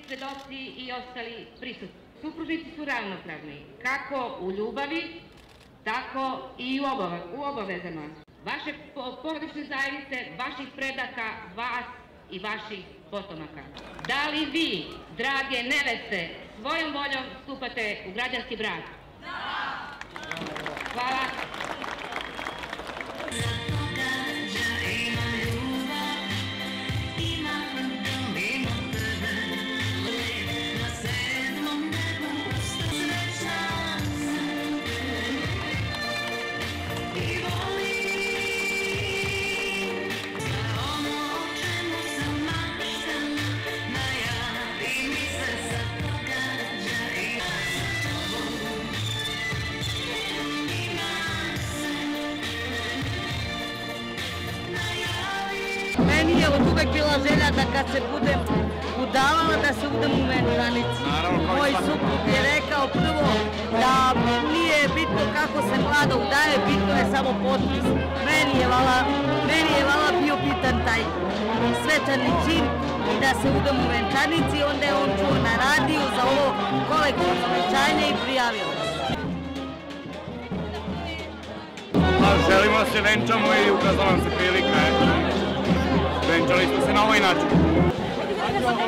svedoci i ostali prisutni. Supružnici su ravnopravni, kako u ljubavi, tako i u obavezama. Vaše porodične zajednice, vaših predaka, vas i vaših potomaka. Da li vi, drage neveste, svojom voljom stupate u građanski brak? Da! Hvala. Meni je od uvek bila želja da kad se budem udavala da se udam u venčanici. Moj suprug je rekao prvo da nije bitno kako se mlada udaje, bitno je samo potpis. Meni je vala bio bitan taj svečani čin i da se udam u venčanici, onda je on čuo na radiju za ovo kolektivno venčanje i prijavio se. Želimo da se venčamo i ukazala nam se prilika. Venčali smo se na ovaj način.